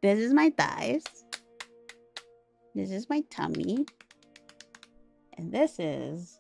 This is my thighs. This is my tummy. And this is...